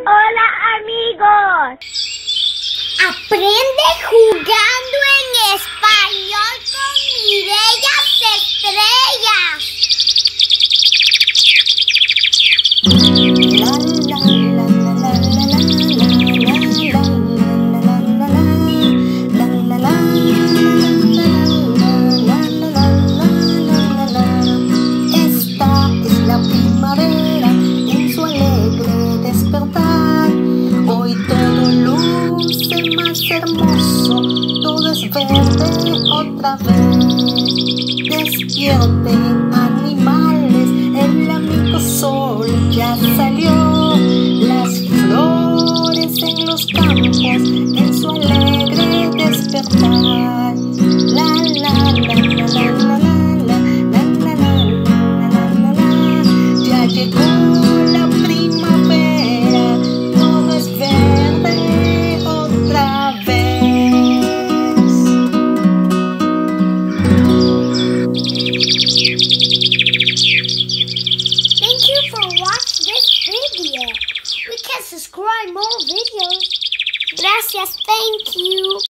Hola amigos. Aprende jugando en español con Mireya Estrellas. Esta es la primavera en su alegre despertar. Hoy todo luce más hermoso, todo es verde otra vez. Despierten animales, el amigo sol ya salió. Las flores en los campos en su alegre despertar. La la la la la la la la la la la. Ya llegó la primavera, todo es verde otra vez. Thank you for watching this video. We can subscribe more videos. Gracias, thank you.